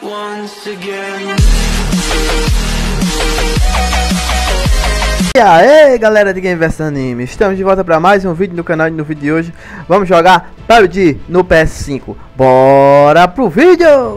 once again. E aí galera de Game vs Anime, estamos de volta para mais um vídeo no canal. E no vídeo de hoje vamos jogar PUBG no PS5. Bora pro vídeo!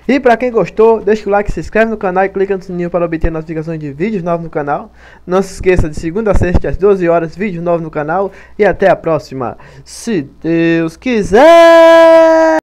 E para quem gostou, deixa o like, se inscreve no canal e clica no sininho para obter notificações de vídeos novos no canal. Não se esqueça de segunda a sexta às 12 horas, vídeos novos no canal. E até a próxima, se Deus quiser.